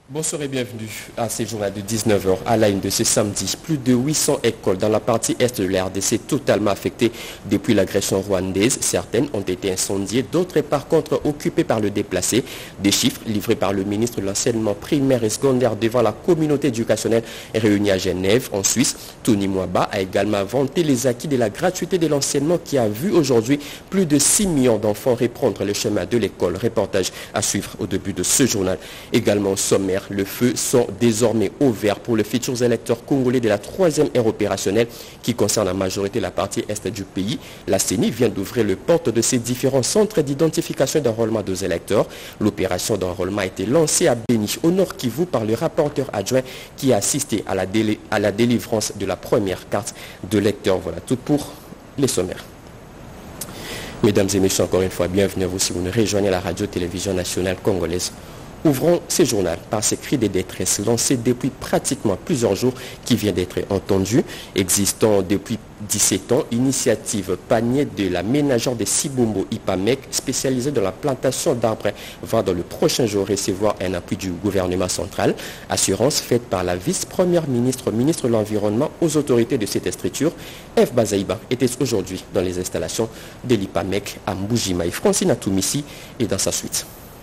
Bonsoir et bienvenue à ces journaux de 19h à la une de ce samedi. Plus de 800 écoles dans la partie est de la RDC totalement affectées depuis l'agression rwandaise. Certaines ont été incendiées, d'autres par contre occupées par le déplacé. Des chiffres livrés par le ministre de l'enseignement primaire et secondaire devant la communauté éducationnelle réunie à Genève, en Suisse. Tony Mwaba a également vanté les acquis de la gratuité de l'enseignement qui a vu aujourd'hui plus de 6 millions d'enfants reprendre le chemin de l'école. Reportage à suivre au début de ce journal. Également au sommaire, le feu sont désormais ouverts pour les futurs électeurs congolais de la 3e ère opérationnelle qui concerne la majorité de la partie est du pays. La CENI vient d'ouvrir les portes de ces différents centres d'identification d'enrôlement des électeurs. L'opération d'enrôlement a été lancée à Béni, au Nord Kivu, par le rapporteur adjoint qui a assisté à la délivrance de la première carte de lecteur. Voilà tout pour les sommaires. Mesdames et messieurs, encore une fois, bienvenue à vous si vous nous rejoignez à la radio-télévision nationale congolaise. Ouvrons ce journal par ces cris de détresse lancés depuis pratiquement plusieurs jours qui vient d'être entendu. Existant depuis 17 ans, initiative panier de la ménagère de Sibombo Ipamec spécialisée dans la plantation d'arbres va dans le prochain jour recevoir un appui du gouvernement central. Assurance faite par la vice-première ministre, ministre de l'Environnement aux autorités de cette structure. F. Bazaïba était aujourd'hui dans les installations de l'Ipamec à Mbujimaï. Francine Atoumisi est dans sa suite.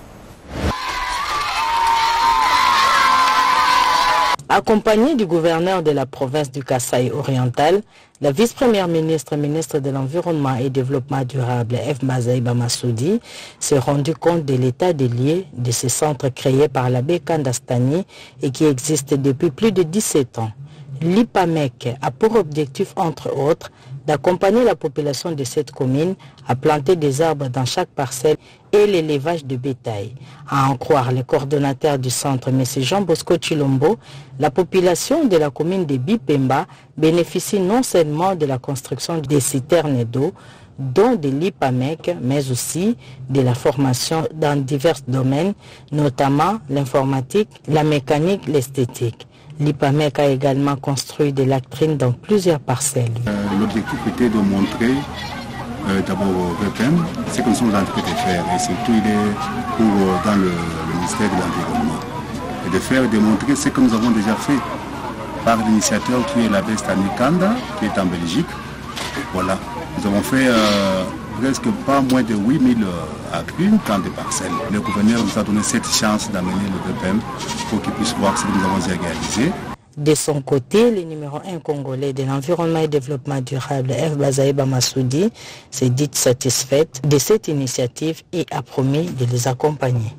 Accompagnée du gouverneur de la province du Kasaï oriental, la vice-première ministre, ministre de l'Environnement et Développement durable, F. Bazaïba Massoudi, s'est rendu compte de l'état des lieux de ce centre créé par l'abbé Kandastani et qui existe depuis plus de 17 ans. L'IPAMEC a pour objectif, entre autres, d'accompagner la population de cette commune à planter des arbres dans chaque parcelle et l'élevage de bétail. À en croire le coordonnateur du centre, M. Jean Bosco Chilombo, la population de la commune de Bipemba bénéficie non seulement de la construction des citernes d'eau, dont de l'IPAMEC, mais aussi de la formation dans divers domaines, notamment l'informatique, la mécanique, l'esthétique. L'IPAMEC a également construit des latrines dans plusieurs parcelles. L'objectif était de montrer d'abord au VPM ce que nous sommes en train de faire, et surtout il est dans le ministère de l'Environnement. Et de montrer ce que nous avons déjà fait par l'initiateur qui est l'abbé Stani Kanda, qui est en Belgique. Voilà, nous avons fait presque pas moins de 8000 latrines dans des parcelles. Le gouverneur nous a donné cette chance d'amener le VPM pour qu'il puisse voir ce que nous avons déjà réalisé. De son côté, le numéro 1 congolais de l'environnement et développement durable, F. Bazaïba Massoudi, s'est dit satisfaite de cette initiative et a promis de les accompagner.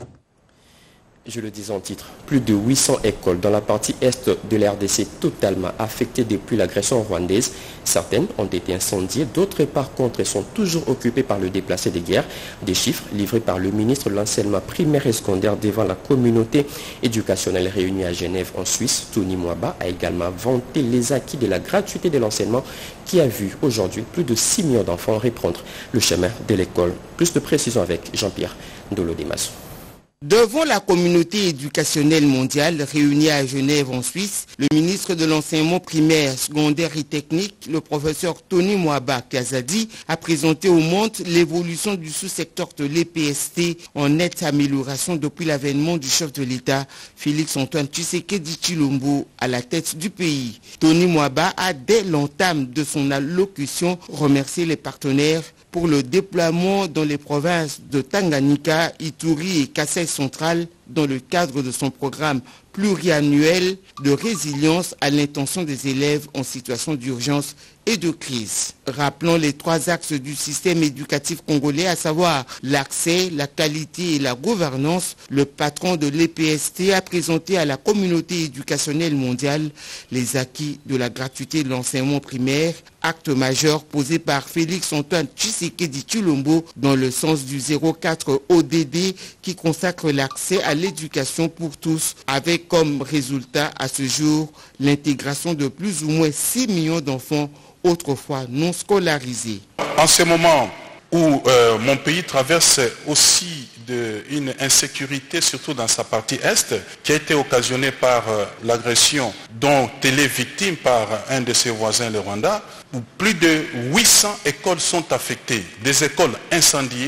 Je le disais en titre, plus de 800 écoles dans la partie est de la RDC totalement affectées depuis l'agression rwandaise. Certaines ont été incendiées, d'autres par contre sont toujours occupées par le déplacé de guerre. Des chiffres livrés par le ministre de l'enseignement primaire et secondaire devant la communauté éducationnelle réunie à Genève en Suisse. Tony Mwaba a également vanté les acquis de la gratuité de l'enseignement qui a vu aujourd'hui plus de 6 millions d'enfants reprendre le chemin de l'école. Plus de précisions avec Jean-Pierre Ndolo-Demaso. Devant la communauté éducationnelle mondiale réunie à Genève en Suisse, le ministre de l'enseignement primaire, secondaire et technique, le professeur Tony Mwaba Kazadi, a présenté au monde l'évolution du sous-secteur de l'EPST en nette amélioration depuis l'avènement du chef de l'État, Félix-Antoine Tshisekedi Tshilombo, à la tête du pays. Tony Mwaba a, dès l'entame de son allocution, remercié les partenaires pour le déploiement dans les provinces de Tanganyika, Ituri et Kasaï central dans le cadre de son programme pluriannuel de résilience à l'intention des élèves en situation d'urgence et de crise. Rappelons les 3 axes du système éducatif congolais, à savoir l'accès, la qualité et la gouvernance. Le patron de l'EPST a présenté à la communauté éducationnelle mondiale les acquis de la gratuité de l'enseignement primaire, acte majeur posé par Félix-Antoine Tshisekedi Tshilombo dans le sens du 04 ODD qui consacre l'accès à l'éducation pour tous, avec comme résultat à ce jour l'intégration de plus ou moins 6 millions d'enfants autrefois non scolarisés. En ce moment où mon pays traverse aussi une insécurité, surtout dans sa partie est, qui a été occasionnée par l'agression dont elle est victime par un de ses voisins, le Rwanda, où plus de 800 écoles sont affectées, des écoles incendiées,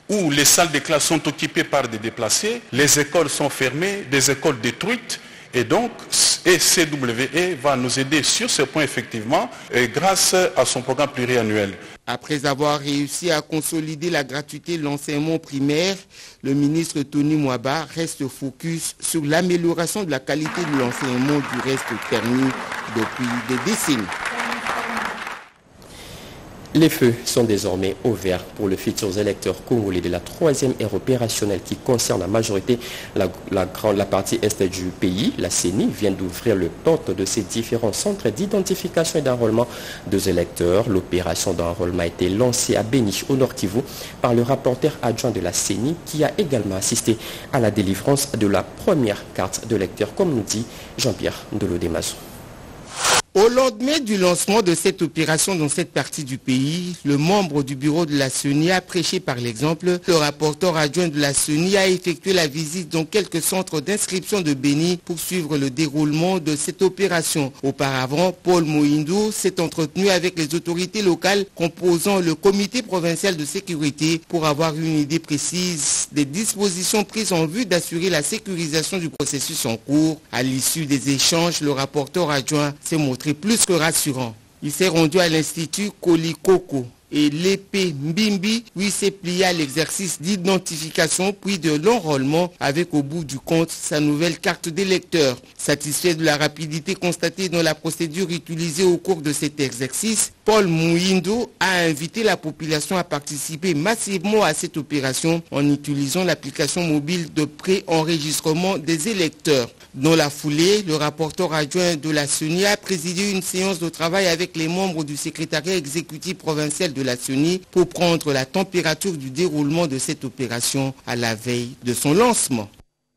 où les salles de classe sont occupées par des déplacés, les écoles sont fermées, des écoles détruites. Et donc, CWE va nous aider sur ce point effectivement grâce à son programme pluriannuel. Après avoir réussi à consolider la gratuité de l'enseignement primaire, le ministre Tony Mwaba reste focus sur l'amélioration de la qualité de l'enseignement du reste permis depuis des décennies. Les feux sont désormais ouverts pour les futurs électeurs congolais de la 3e ère opérationnelle qui concerne en majorité la partie est du pays. La CENI vient d'ouvrir les portes de ces différents centres d'identification et d'enrôlement des électeurs. L'opération d'enrôlement a été lancée à Béni, au Nord Kivu, par le rapporteur adjoint de la CENI qui a également assisté à la délivrance de la première carte de lecteur, comme nous dit Jean-Pierre Delodemazo. Au lendemain du lancement de cette opération dans cette partie du pays, le membre du bureau de la CENI a prêché par l'exemple. Le rapporteur adjoint de la CENI a effectué la visite dans quelques centres d'inscription de Béni pour suivre le déroulement de cette opération. Auparavant, Paul Moïndo s'est entretenu avec les autorités locales composant le comité provincial de sécurité pour avoir une idée précise des dispositions prises en vue d'assurer la sécurisation du processus en cours. À l'issue des échanges, le rapporteur adjoint s'est montré plus que rassurant. Il s'est rendu à l'Institut Kolikoko et l'épée Mbimbi, où il s'est plié à l'exercice d'identification puis de l'enrôlement avec au bout du compte sa nouvelle carte d'électeur. Satisfait de la rapidité constatée dans la procédure utilisée au cours de cet exercice, Paul Mouindo a invité la population à participer massivement à cette opération en utilisant l'application mobile de pré-enregistrement des électeurs. Dans la foulée, le rapporteur adjoint de la CENI a présidé une séance de travail avec les membres du secrétariat exécutif provincial de la CENI pour prendre la température du déroulement de cette opération à la veille de son lancement.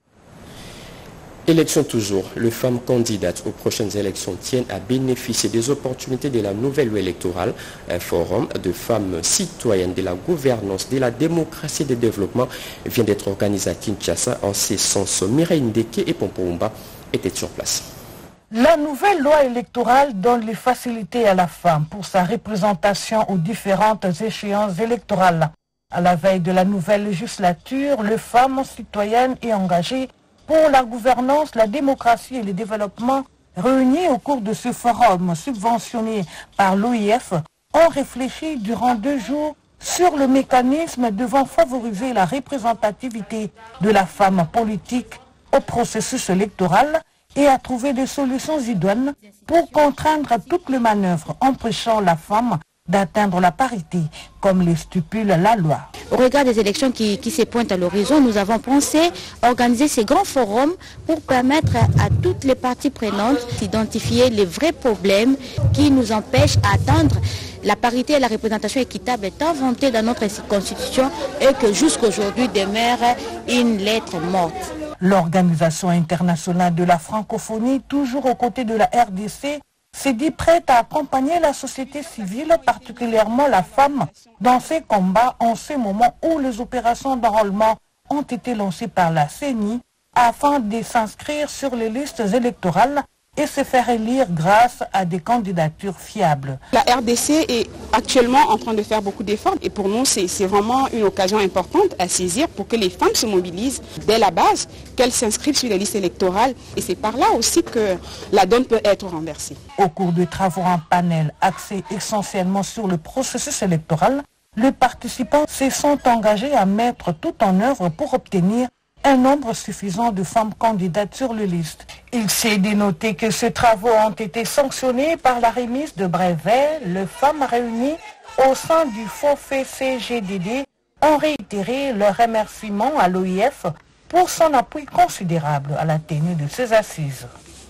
Élection toujours, les femmes candidates aux prochaines élections tiennent à bénéficier des opportunités de la nouvelle loi électorale. Un forum de femmes citoyennes de la gouvernance, de la démocratie et du développement vient d'être organisé à Kinshasa. En ce sens, Mireille Ndeke et Pompoumba étaient sur place. La nouvelle loi électorale donne les facilités à la femme pour sa représentation aux différentes échéances électorales. À la veille de la nouvelle législature, les femmes citoyennes et engagées pour la gouvernance, la démocratie et le développement réunies au cours de ce forum subventionné par l'OIF ont réfléchi durant 2 jours sur le mécanisme devant favoriser la représentativité de la femme politique au processus électoral et à trouver des solutions idoines pour contraindre toutes les manœuvres empêchant la femme d'atteindre la parité, comme le stipule la loi. Au regard des élections qui se pointent à l'horizon, nous avons pensé organiser ces grands forums pour permettre à toutes les parties prenantes d'identifier les vrais problèmes qui nous empêchent d'atteindre la parité et la représentation équitable est inventée dans notre constitution et que jusqu'aujourd'hui demeure une lettre morte. L'Organisation internationale de la francophonie, toujours aux côtés de la RDC, s'est dit prête à accompagner la société civile, particulièrement la femme, dans ces combats en ce moment où les opérations d'enrôlement ont été lancées par la CENI afin de s'inscrire sur les listes électorales et se faire élire grâce à des candidatures fiables. La RDC est actuellement en train de faire beaucoup d'efforts et pour nous c'est vraiment une occasion importante à saisir pour que les femmes se mobilisent dès la base, qu'elles s'inscrivent sur les listes électorales et c'est par là aussi que la donne peut être renversée. Au cours de travaux en panel axés essentiellement sur le processus électoral, les participants se sont engagés à mettre tout en œuvre pour obtenir un nombre suffisant de femmes candidates sur les listes. Il s'est dénoté que ces travaux ont été sanctionnés par la remise de brevets. Les femmes réunies au sein du forfait CGDD ont réitéré leur remerciement à l'OIF pour son appui considérable à la tenue de ces assises.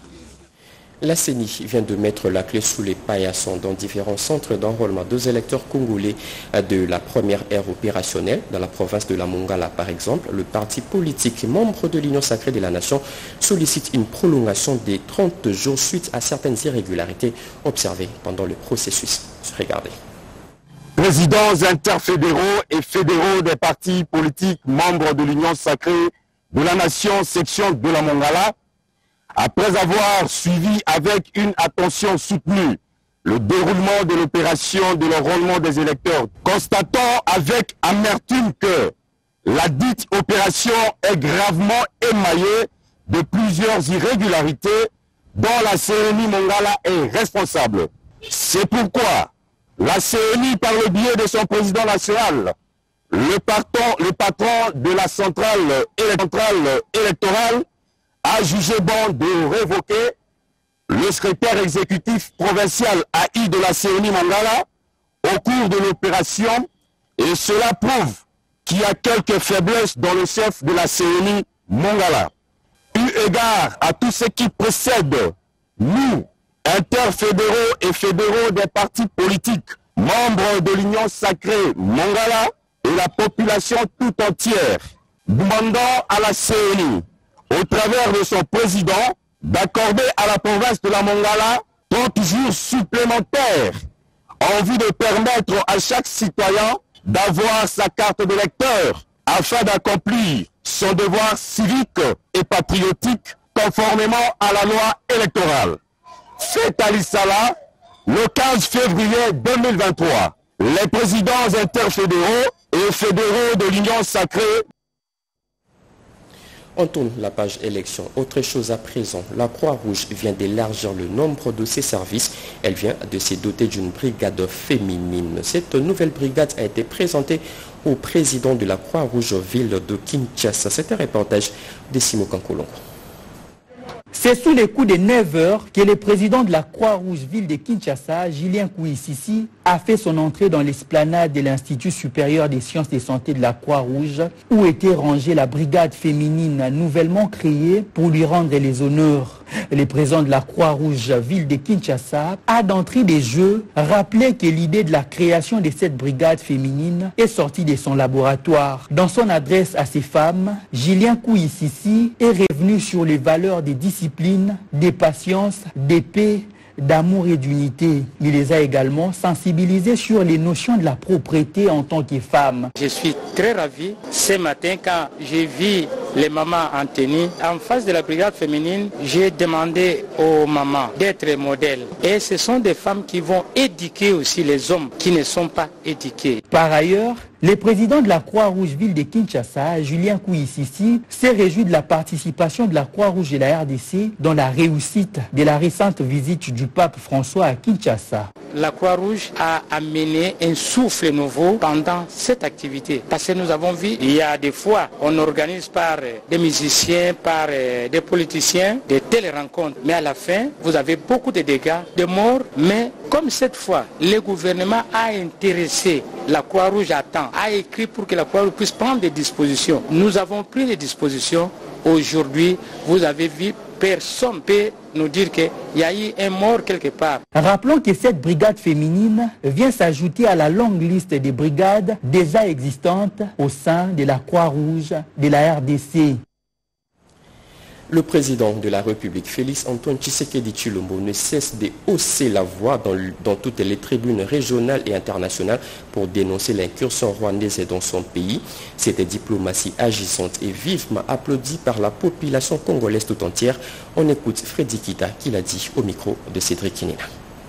La CENI vient de mettre la clé sous les paillassons dans différents centres d'enrôlement des électeurs congolais de la première ère opérationnelle. Dans la province de la Mongala, par exemple, le parti politique membre de l'Union sacrée de la nation sollicite une prolongation des 30 jours suite à certaines irrégularités observées pendant le processus. Regardez. Présidents interfédéraux et fédéraux des partis politiques membres de l'Union sacrée de la nation section de la Mongala, après avoir suivi avec une attention soutenue le déroulement de l'opération de l'enrôlement des électeurs, constatons avec amertume que La dite opération est gravement émaillée de plusieurs irrégularités dont la CENI Mongala est responsable. C'est pourquoi la CENI, par le biais de son président national, le patron de la centrale électorale, a jugé bon de révoquer le secrétaire exécutif provincial AI de la CENI Mongala au cours de l'opération, et cela prouve qu'il y a quelques faiblesses dans le chef de la CENI Mongala. Eu égard à tout ce qui précède, nous, interfédéraux et fédéraux des partis politiques, membres de l'Union sacrée Mongala et la population tout entière, demandons à la CENI, au travers de son président, d'accorder à la province de la Mongala 30 jours supplémentaires en vue de permettre à chaque citoyen d'avoir sa carte d'électeur afin d'accomplir son devoir civique et patriotique conformément à la loi électorale. Fait à l'Issala, le 15 février 2023, les présidents interfédéraux et fédéraux de l'Union sacrée. On tourne la page élection. Autre chose à présent, la Croix-Rouge vient d'élargir le nombre de ses services. Elle vient de se doter d'une brigade féminine. Cette nouvelle brigade a été présentée au président de la Croix-Rouge ville de Kinshasa. C'est un reportage de Simo Kankolongo. C'est sous les coups de 9 heures que le président de la Croix-Rouge ville de Kinshasa, Julien Kouississi, a fait son entrée dans l'esplanade de l'Institut supérieur des sciences de santé de la Croix-Rouge, où était rangée la brigade féminine nouvellement créée pour lui rendre les honneurs. Le président de la Croix-Rouge ville de Kinshasa a d'entrée des jeux rappelé que l'idée de la création de cette brigade féminine est sortie de son laboratoire. Dans son adresse à ces femmes, Julien Kouississi est revenu sur les valeurs des disciplines, des patience, des paix, d'amour et d'unité. Il les a également sensibilisés sur les notions de la propriété en tant que femme. Je suis très ravi ce matin quand j'ai vu les mamans en tenue. En face de la brigade féminine, j'ai demandé aux mamans d'être modèles. Et ce sont des femmes qui vont éduquer aussi les hommes qui ne sont pas éduqués. Par ailleurs, le président de la Croix-Rouge ville de Kinshasa, Julien Kouississi, s'est réjoui de la participation de la Croix-Rouge et la RDC dans la réussite de la récente visite du pape François à Kinshasa. La Croix-Rouge a amené un souffle nouveau pendant cette activité. Parce que nous avons vu, il y a des fois, on organise par des musiciens, par des politiciens, de telles rencontres. Mais à la fin, vous avez beaucoup de dégâts, de morts. Mais comme cette fois, le gouvernement a intéressé la Croix-Rouge à temps, a écrit pour que la Croix-Rouge puisse prendre des dispositions. Nous avons pris des dispositions. Aujourd'hui, vous avez vu, personne ne peut nous dire qu'il y a eu un mort quelque part. Rappelons que cette brigade féminine vient s'ajouter à la longue liste des brigades déjà existantes au sein de la Croix-Rouge de la RDC. Le président de la République, Félix Antoine Tshisekedi Tshilombo, ne cesse de hausser la voix dans toutes les tribunes régionales et internationales pour dénoncer l'incursion rwandaise dans son pays. Cette diplomatie agissante et vivement applaudie par la population congolaise tout entière. On écoute Freddy Kita qui l'a dit au micro de Cédric Kinina.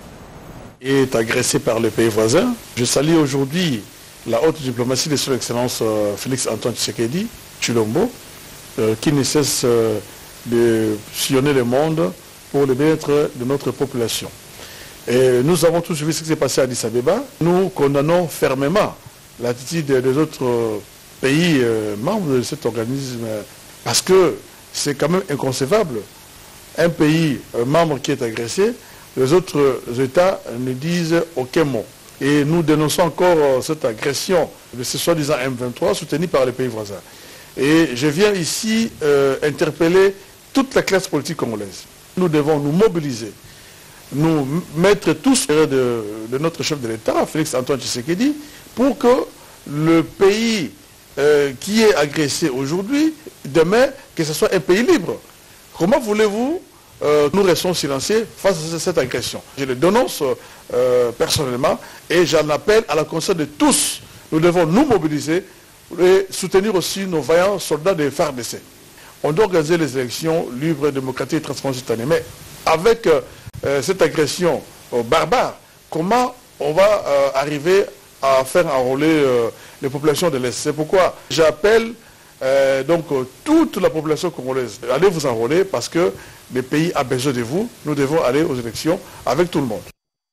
Est agressé par le pays voisin. Je salue aujourd'hui la haute diplomatie de son Excellence Félix Antoine Tshisekedi Tshilombo qui ne cesse de sillonner le monde pour le bien-être de notre population. Et nous avons tous vu ce qui s'est passé à Addis Abeba. Nous condamnons fermement l'attitude des autres pays membres de cet organisme parce que c'est quand même inconcevable. Un pays membre qui est agressé, les autres États ne disent aucun mot. Et nous dénonçons encore cette agression de ce soi-disant M23 soutenu par les pays voisins. Et je viens ici interpeller toute la classe politique congolaise. Nous devons nous mobiliser, nous mettre tous de notre chef de l'État, Félix Antoine Tshisekedi, pour que le pays qui est agressé aujourd'hui, demain, que ce soit un pays libre. Comment voulez-vous nous restons silencieux face à cette agression? Je le dénonce personnellement et j'en appelle à la conscience de tous. Nous devons nous mobiliser et soutenir aussi nos vaillants soldats de FARDC. On doit organiser les élections libres, démocratiques et transparentes cette année. Mais avec cette agression barbare, comment on va arriver à faire enrôler les populations de l'Est. C'est pourquoi j'appelle donc toute la population congolaise. Allez vous enrôler parce que le pays a besoin de vous. Nous devons aller aux élections avec tout le monde.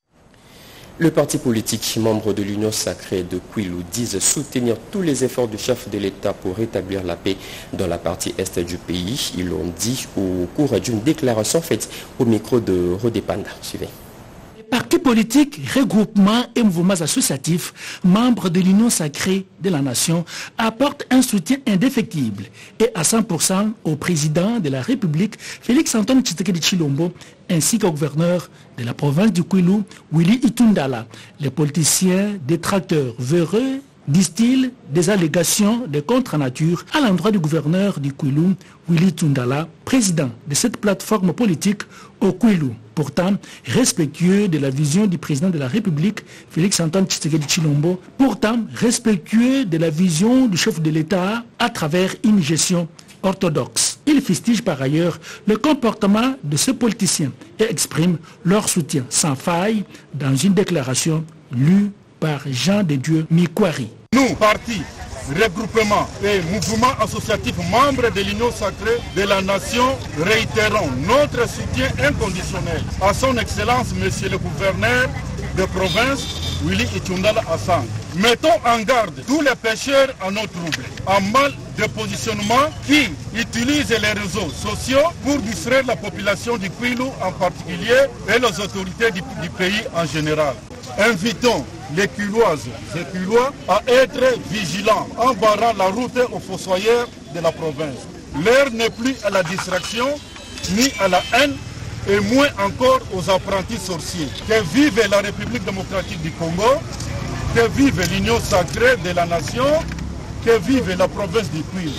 Le parti politique membre de l'Union sacrée de Kwilu disent soutenir tous les efforts du chef de l'État pour rétablir la paix dans la partie est du pays. Ils l'ont dit au cours d'une déclaration faite au micro de Rodé Panda. Suivez. Partis politiques, regroupements et mouvements associatifs, membres de l'Union sacrée de la nation, apportent un soutien indéfectible et à 100% au président de la République, Félix-Antoine Tshisekedi Tshilombo, ainsi qu'au gouverneur de la province du Kwilu, Willy Itundala. Les politiciens détracteurs véreux disent-ils des allégations de contre-nature à l'endroit du gouverneur du Kwilu, Willy Tundala, président de cette plateforme politique au Kwilu. Pourtant, respectueux de la vision du président de la République, Félix-Antoine Tshisekedi Tshilombo, pourtant respectueux de la vision du chef de l'État à travers une gestion orthodoxe. Ils fustigent par ailleurs le comportement de ce politicien et expriment leur soutien sans faille dans une déclaration lue par Jean de Dieu Mikwari. Nous, partis, regroupements et mouvements associatifs membres de l'Union sacrée de la nation, réitérons notre soutien inconditionnel à son Excellence, Monsieur le gouverneur de province, Willy Itundala Hassan. Mettons en garde tous les pécheurs en eau trouble, en mal de positionnement qui utilisent les réseaux sociaux pour distraire la population du Kwilu en particulier et les autorités du pays en général. Invitons les Kwiloises et Kwilois à être vigilants en barrant la route aux fossoyeurs de la province. L'heure n'est plus à la distraction ni à la haine et moins encore aux apprentis sorciers. Que vive la République démocratique du Congo, que vive l'Union sacrée de la nation, que vive la province du Kwilu.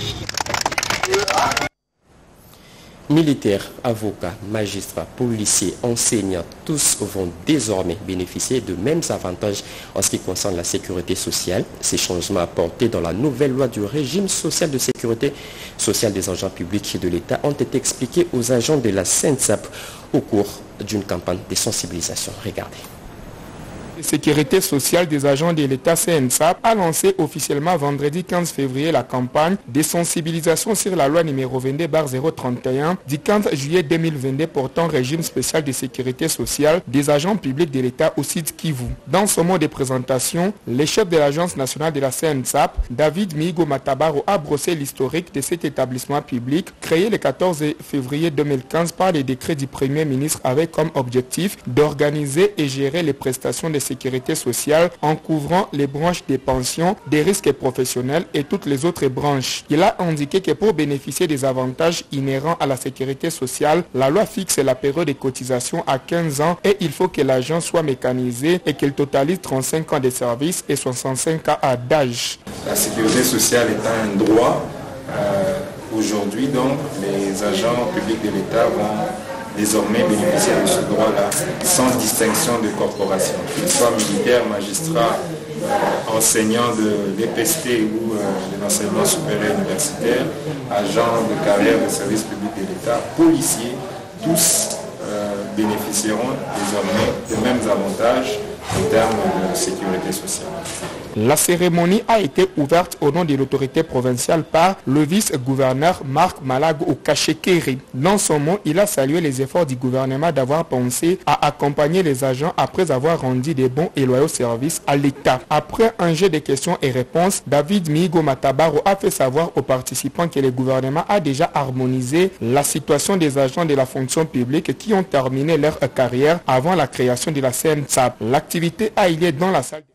Militaires, avocats, magistrats, policiers, enseignants, tous vont désormais bénéficier de mêmes avantages en ce qui concerne la sécurité sociale. Ces changements apportés dans la nouvelle loi du régime social de sécurité sociale des agents publics de l'État ont été expliqués aux agents de la SENSAP au cours d'une campagne de sensibilisation. Regardez. La sécurité sociale des agents de l'État CNSAP a lancé officiellement vendredi 15 février la campagne de sensibilisation sur la loi numéro 22/031 du 15 juillet 2022 portant régime spécial de sécurité sociale des agents publics de l'État au site Kivu. Dans son mot de présentation, le chef de l'agence nationale de la CNSAP, David Migo Matabaro, a brossé l'historique de cet établissement public créé le 14 février 2015 par les décrets du Premier ministre avec comme objectif d'organiser et gérer les prestations de sécurité sociale en couvrant les branches des pensions, des risques professionnels et toutes les autres branches. Il a indiqué que pour bénéficier des avantages inhérents à la sécurité sociale, la loi fixe la période de cotisation à 15 ans et il faut que l'agent soit mécanisé et qu'il totalise 35 ans de service et 65 ans d'âge. La sécurité sociale est un droit. Aujourd'hui, donc, les agents publics de l'État vont désormais bénéficier de ce droit-là sans distinction de corporation, qu'ils soient militaires, magistrats, enseignants de l'EPST ou de l'enseignement supérieur universitaire, agents de carrière de service public de l'État, policiers, tous bénéficieront désormais des mêmes avantages en termes de sécurité sociale. La cérémonie a été ouverte au nom de l'autorité provinciale par le vice-gouverneur Marc Malago Okashekeri. Dans son mot, il a salué les efforts du gouvernement d'avoir pensé à accompagner les agents après avoir rendu des bons et loyaux services à l'État. Après un jeu de questions et réponses, David Migo Matabaro a fait savoir aux participants que le gouvernement a déjà harmonisé la situation des agents de la fonction publique qui ont terminé leur carrière avant la création de la CNSAP. L'activité a eu lieu dans la salle.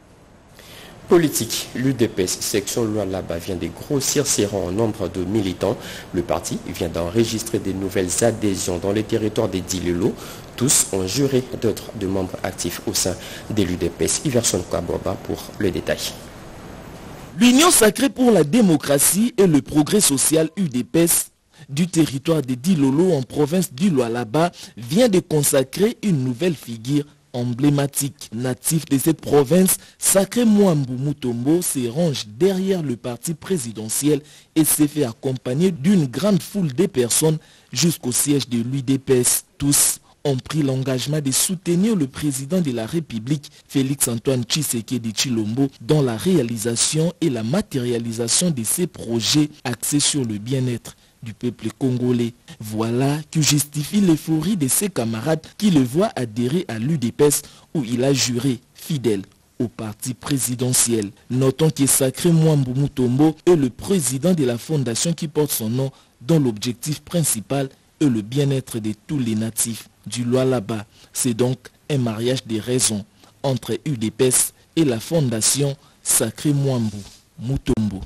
Politique, l'UDPS, section Lualaba, vient de grossir ses rangs en nombre de militants. Le parti vient d'enregistrer de nouvelles adhésions dans les territoires des Dilelo. Tous ont juré d'être de membres actifs au sein de l'UDPS. Iverson Kwaboba pour le détail. L'Union sacrée pour la démocratie et le progrès social UDPS du territoire des Dilolo en province du Lualaba vient de consacrer une nouvelle figure emblématique. Natif de cette province, Sacré Mwambu Mutombo se range derrière le parti présidentiel et s'est fait accompagner d'une grande foule de personnes jusqu'au siège de l'UDPS. Tous ont pris l'engagement de soutenir le président de la République, Félix-Antoine Tshisekedi Tshilombo, dans la réalisation et la matérialisation de ses projets axés sur le bien-être du peuple congolais. Voilà qui justifie l'euphorie de ses camarades qui le voient adhérer à l'UDPS où il a juré fidèle au parti présidentiel. Notons que Sacré Mwambu Mutombo est le président de la fondation qui porte son nom, dont l'objectif principal est le bien-être de tous les natifs du Lualaba. C'est donc un mariage des raisons entre UDPS et la fondation Sacré Mwambu Mutombo.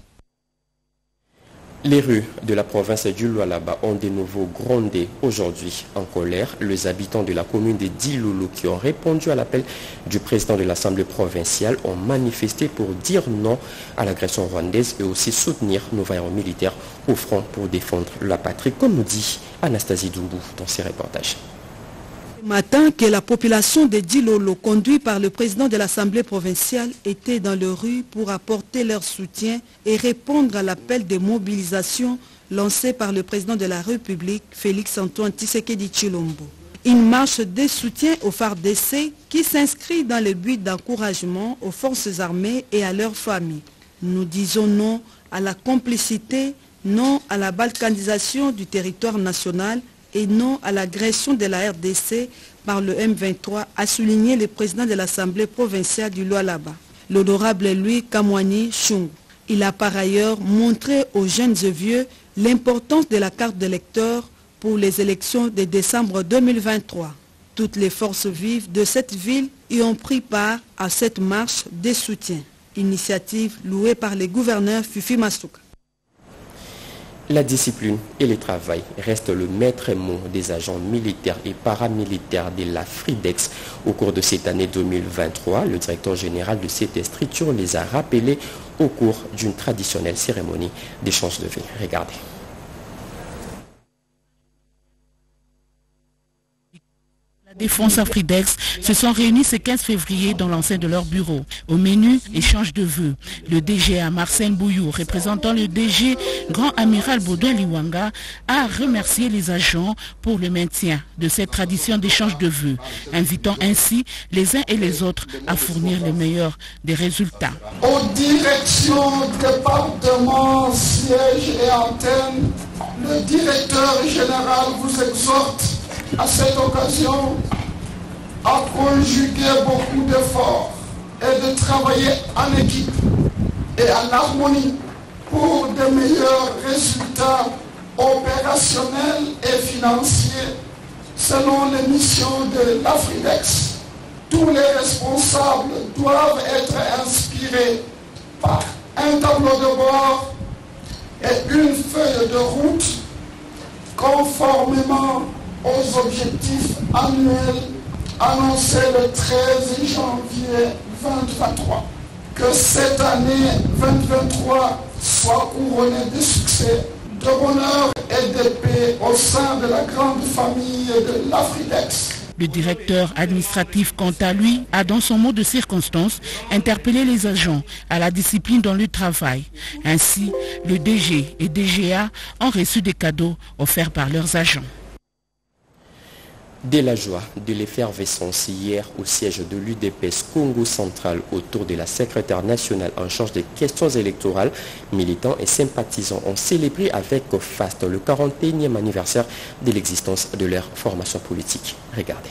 Les rues de la province du Lualaba ont de nouveau grondé aujourd'hui en colère. Les habitants de la commune de Dilolo qui ont répondu à l'appel du président de l'Assemblée provinciale ont manifesté pour dire non à l'agression rwandaise et aussi soutenir nos vaillants militaires au front pour défendre la patrie, comme nous dit Anastasie Doumbou dans ses reportages. Matin que la population de Dilolo, conduite par le président de l'Assemblée provinciale, était dans les rues pour apporter leur soutien et répondre à l'appel de mobilisation lancé par le président de la République, Félix-Antoine Tshisekedi Tshilombo. Une marche de soutien au FARDC qui s'inscrit dans le but d'encouragement aux forces armées et à leurs familles. Nous disons non à la complicité, non à la balkanisation du territoire national et non à l'agression de la RDC par le M23, a souligné le président de l'Assemblée provinciale du Lualaba, l'honorable Louis Kamwani Chung. Il a par ailleurs montré aux jeunes et vieux l'importance de la carte d'électeur pour les élections de décembre 2023. Toutes les forces vives de cette ville y ont pris part à cette marche de soutien, initiative louée par le gouverneur Fifi Masuka. La discipline et le travail restent le maître mot des agents militaires et paramilitaires de la FRIDEX. Au cours de cette année 2023, le directeur général de cette structure les a rappelés au cours d'une traditionnelle cérémonie d'échange de vie. Regardez. Défense à Fridex se sont réunis ce 15 février dans l'enceinte de leur bureau. Au menu, échange de vœux. Le DGA Marcel Bouyou, représentant le DG Grand Amiral Baudouin Liwanga, a remercié les agents pour le maintien de cette tradition d'échange de vœux, invitant ainsi les uns et les autres à fournir le meilleur des résultats. Aux directions, départements, sièges et antennes, le directeur général vous exhorte à cette occasion à conjuguer beaucoup d'efforts et de travailler en équipe et en harmonie pour de meilleurs résultats opérationnels et financiers selon les missions de l'Afridex. Tous les responsables doivent être inspirés par un tableau de bord et une feuille de route conformément aux objectifs annuels annoncés le 13 janvier 2023. Que cette année 2023 soit couronnée de succès, de bonheur et de paix au sein de la grande famille de l'Afridex. Le directeur administratif, quant à lui, a dans son mot de circonstance interpellé les agents à la discipline dans le travail. Ainsi, le DG et DGA ont reçu des cadeaux offerts par leurs agents. De la joie, de l'effervescence hier au siège de l'UDPS Congo Central autour de la secrétaire nationale en charge des questions électorales, militants et sympathisants ont célébré avec faste le 41e anniversaire de l'existence de leur formation politique. Regardez.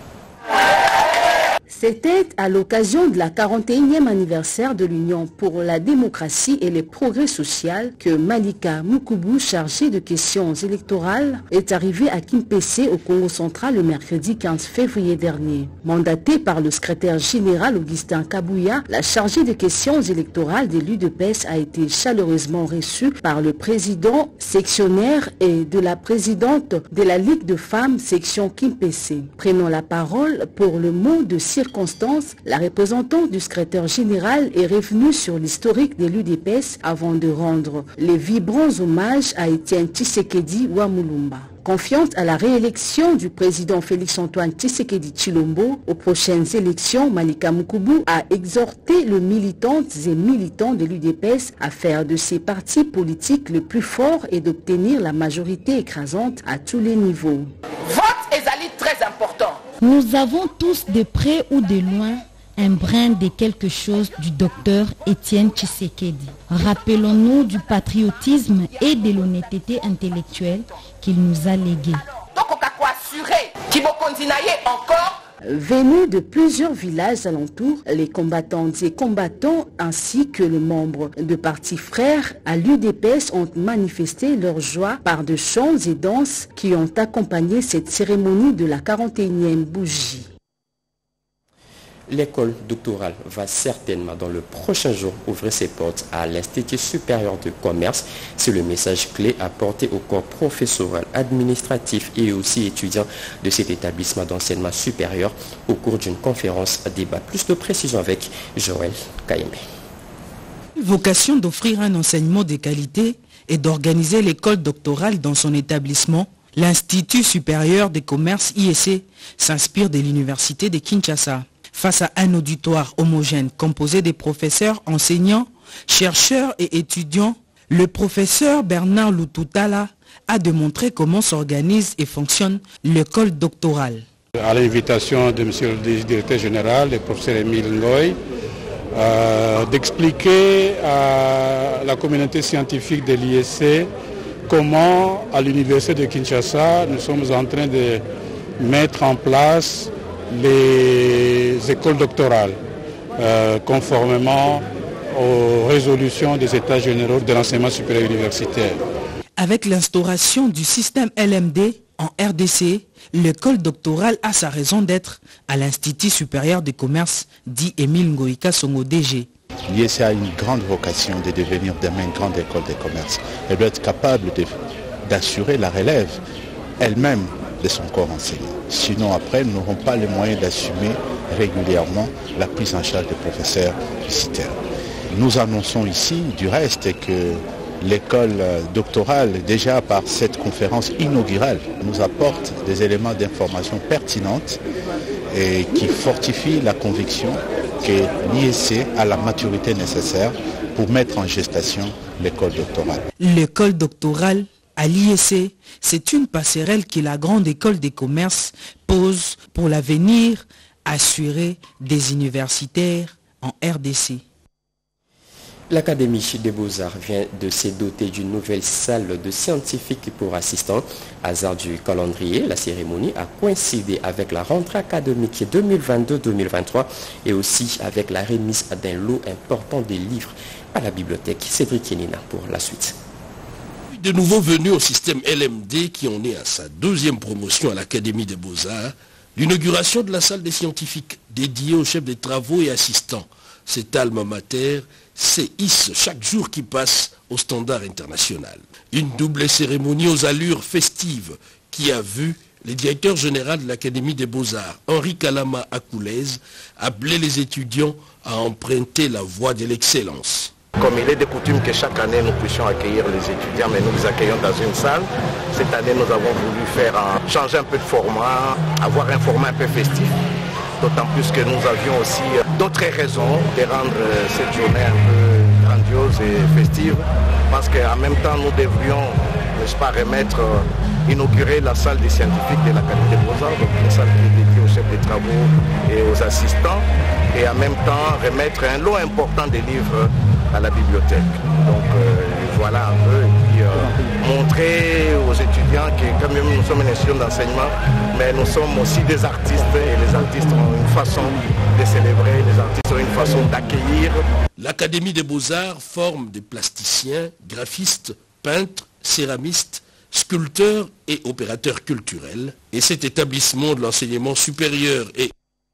C'était à l'occasion de la 41e anniversaire de l'Union pour la démocratie et les progrès sociaux que Malika Mukubu, chargée de questions électorales, est arrivée à Kimpese au Congo central le mercredi 15 février dernier. Mandatée par le secrétaire général Augustin Kabouya, la chargée de questions électorales de l'UDPS a été chaleureusement reçue par le président sectionnaire et de la présidente de la Ligue de femmes section Kimpese. Prenant la parole pour le mot de circonstance, la représentante du secrétaire général est revenue sur l'historique de l'UDPS avant de rendre les vibrants hommages à Étienne Tshisekedi Wamulumba. Confiante à la réélection du président Félix-Antoine Tshisekedi Tshilombo aux prochaines élections, Malika Mukubu a exhorté les militantes et militants de l'UDPS à faire de ces partis politiques le plus fort et d'obtenir la majorité écrasante à tous les niveaux. Vote ezali très important. Nous avons tous de près ou de loin un brin de quelque chose du docteur Étienne Tshisekedi. Rappelons-nous du patriotisme et de l'honnêteté intellectuelle qu'il nous a légué. Donc on peut assurer qu'il va continuer encore. Venus de plusieurs villages alentours, les combattantes et combattants ainsi que les membres de partis frères à l'UDPS ont manifesté leur joie par de chants et danses qui ont accompagné cette cérémonie de la 41e bougie. L'école doctorale va certainement dans le prochain jour ouvrir ses portes à l'Institut supérieur de commerce. C'est le message clé apporté au corps professoral, administratif et aussi étudiants de cet établissement d'enseignement supérieur au cours d'une conférence débat. Plus de précisions avec Joël Kayeme. Vocation d'offrir un enseignement de qualité et d'organiser l'école doctorale dans son établissement, l'Institut supérieur des commerces IEC s'inspire de l'université de Kinshasa. Face à un auditoire homogène composé des professeurs, enseignants, chercheurs et étudiants, le professeur Bernard Lututala a démontré comment s'organise et fonctionne l'école doctorale. À l'invitation de M. le directeur général, le professeur Émile Ngoy, d'expliquer à la communauté scientifique de l'IEC comment, à l'université de Kinshasa, nous sommes en train de mettre en place les écoles doctorales, conformément aux résolutions des États généraux de l'enseignement supérieur universitaire. Avec l'instauration du système LMD en RDC, l'école doctorale a sa raison d'être à l'Institut supérieur des commerces, dit Émile Ngoïka Songo DG. L'IEC a une grande vocation de devenir demain une grande école de commerce. Elle doit être capable d'assurer la relève elle-même de son corps enseignant. Sinon après, nous n'aurons pas les moyens d'assumer régulièrement la prise en charge des professeurs visiteurs. Nous annonçons ici du reste que l'école doctorale, déjà par cette conférence inaugurale, nous apporte des éléments d'information pertinentes et qui fortifient la conviction que l'IEC a la maturité nécessaire pour mettre en gestation l'école doctorale. L'école doctorale à l'IEC, c'est une passerelle que la grande école des commerces pose pour l'avenir assuré des universitaires en RDC. L'Académie des Beaux-Arts vient de se doter d'une nouvelle salle de scientifiques pour assistants. Hasard du calendrier, la cérémonie a coïncidé avec la rentrée académique 2022-2023 et aussi avec la remise d'un lot important de livres à la bibliothèque. Cédric Kenina pour la suite. De nouveaux venus au système LMD qui en est à sa 2e promotion à l'Académie des Beaux-Arts, l'inauguration de la salle des scientifiques dédiée aux chefs des travaux et assistants. Cet alma mater hisse chaque jour qui passe au standard international. Une double cérémonie aux allures festives qui a vu le directeur général de l'Académie des Beaux-Arts, Henri Kalama Akoulez, appeler les étudiants à emprunter la voie de l'excellence. Comme il est de coutume que chaque année nous puissions accueillir les étudiants, mais nous les accueillons dans une salle. Cette année, nous avons voulu changer un peu de format, avoir un format un peu festif. D'autant plus que nous avions aussi d'autres raisons de rendre cette journée un peu grandiose et festive. Parce qu'en même temps, nous devrions, n'est-ce pas, inaugurer la salle des scientifiques de l'Académie des Beaux-Arts, donc une salle qui est dédiée aux chefs des travaux et aux assistants. Et en même temps, remettre un lot important de livres à la bibliothèque. Donc voilà un peu, et puis montrer aux étudiants que quand même nous sommes une institution d'enseignement, mais nous sommes aussi des artistes, et les artistes ont une façon de célébrer, les artistes ont une façon d'accueillir. L'Académie des Beaux-Arts forme des plasticiens, graphistes, peintres, céramistes, sculpteurs et opérateurs culturels. Et cet établissement de l'enseignement supérieur est...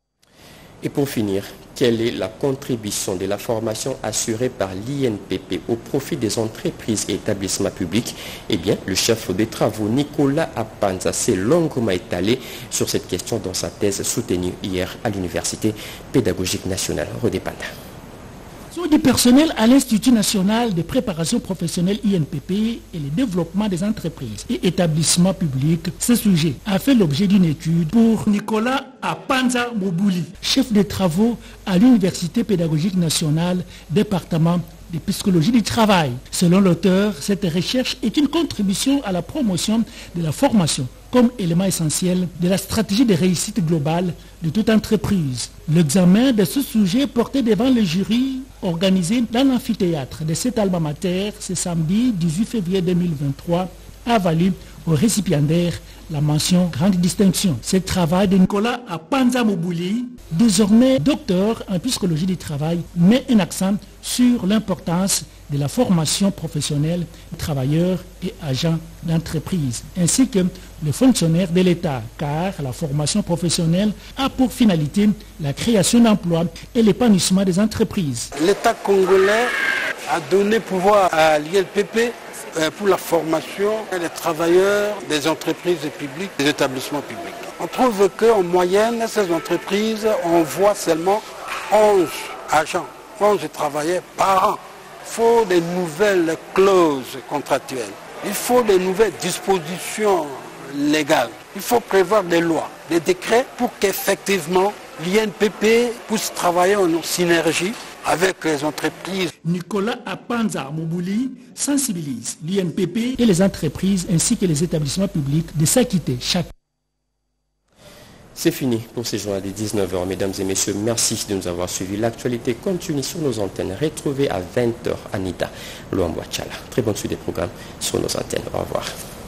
Et pour finir, quelle est la contribution de la formation assurée par l'INPP au profit des entreprises et établissements publics? Eh bien, le chef des travaux Nicolas Apanza s'est longuement étalé sur cette question dans sa thèse soutenue hier à l'Université pédagogique nationale Rodépanda. Du personnel à l'Institut national de préparation professionnelle INPP et le développement des entreprises et établissements publics, ce sujet a fait l'objet d'une étude pour Nicolas Apanza Mobouli, chef de travaux à l'Université pédagogique nationale, département de psychologie du travail. Selon l'auteur, cette recherche est une contribution à la promotion de la formation comme élément essentiel de la stratégie de réussite globale de toute entreprise. L'examen de ce sujet porté devant le jury organisé dans l'amphithéâtre de cet alma mater ce samedi 18 février 2023 a valu au récipiendaire la mention grande distinction. Ce travail de Nicolas Apanza Mobouli, désormais docteur en psychologie du travail, met un accent sur l'importance de la formation professionnelle des travailleurs et agents d'entreprise, ainsi que les fonctionnaires de l'État, car la formation professionnelle a pour finalité la création d'emplois et l'épanouissement des entreprises. L'État congolais a donné pouvoir à l'ILPP pour la formation des travailleurs des entreprises publiques, des établissements publics. On trouve qu'en moyenne, ces entreprises envoient seulement 11 agents, 11 travailleurs par an. Il faut des nouvelles clauses contractuelles, il faut des nouvelles dispositions légales, il faut prévoir des lois, des décrets pour qu'effectivement l'INPP puisse travailler en synergie avec les entreprises. Nicolas Apanza Mobouli sensibilise l'INPP et les entreprises ainsi que les établissements publics de s'acquitter chaque. C'est fini pour ces journaux des 19h. Mesdames et messieurs, merci de nous avoir suivis. L'actualité continue sur nos antennes. Retrouvez à 20h Anita Luambouachala. Très bonne suite des programmes sur nos antennes. Au revoir.